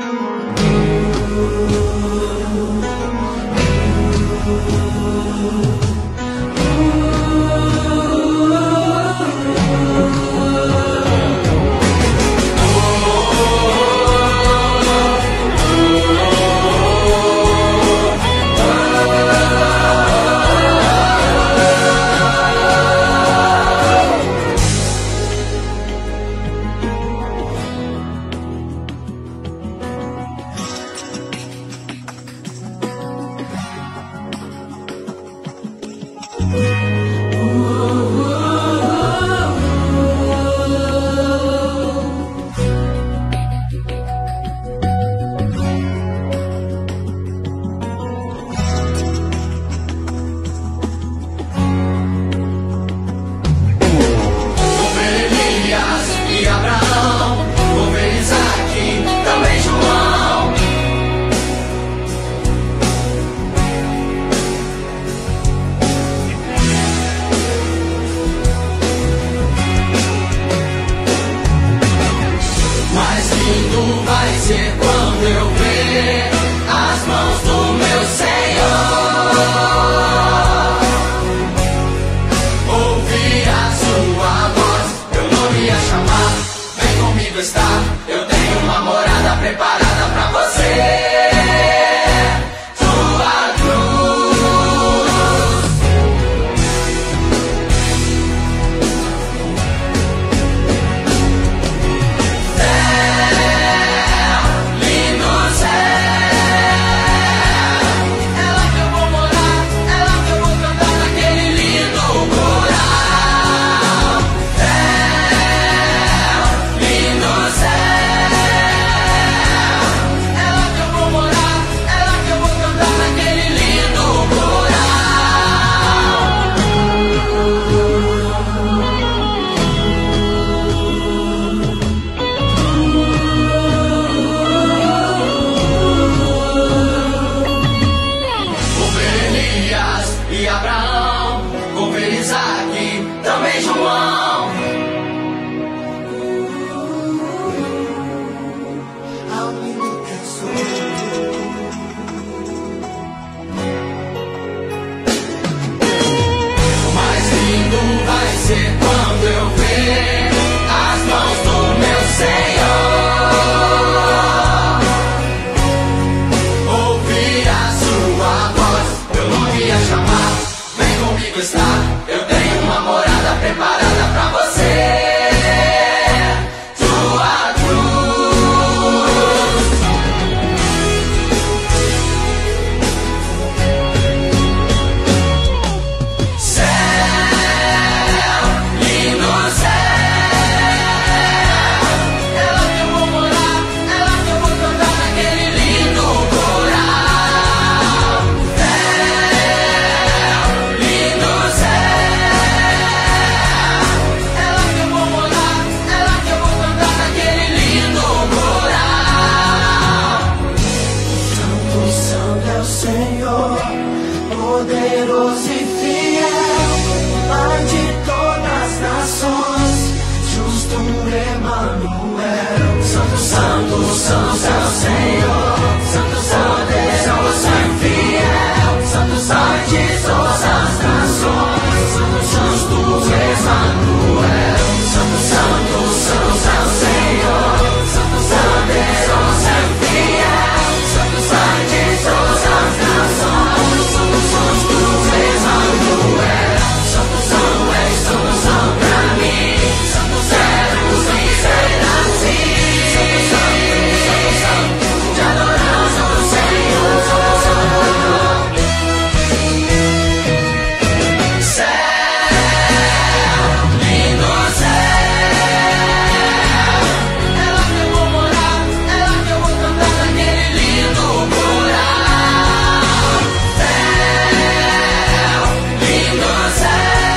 Quando eu ver as mãos do meu Senhor, ouvir a sua voz, eu não ia chamar, vem comigo estar, eu tenho uma morada preparada pra você. E Abraão, vou ver Isaac, também João. O mais lindo vai ser quando eu ver as mãos do meu Senhor, ouvir a sua voz, eu não ia chamar, vem comigo estar, eu tenho uma morada preparada pra você. Tua cruz, céu, lindo céu, é lá que eu vou morar, é lá que eu vou cantar naquele lindo coral. Lindo céu, é lá que eu vou morar, é lá que eu vou cantar naquele lindo coral. Santo, santo é o Senhor, poderoso e fiel, Pai de todas as nações, justo Emanuel. Santo, santo, santo é o Senhor, Santo, poderoso e fiel, Santo, Pai de todas as nações, justo Emanuel. Santo, santo, santo é o Senhor, Santo, poderoso e fiel, Santo, Pai de todas as nações, justo Emanuel. Santo, santo és, santo, santo pra mim, Santo, quero viver assim. Santo, santo, santo, te adoramos, Santo Senhor. Céu, lindo céu, é lá que eu vou morar, é lá que eu vou cantar naquele lindo coral. Céu, lindo céu,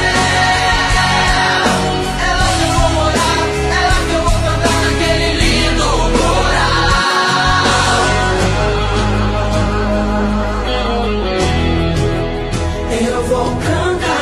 é lá que eu vou morar, é lá que eu vou cantar naquele lindo coral. Eu vou cantar.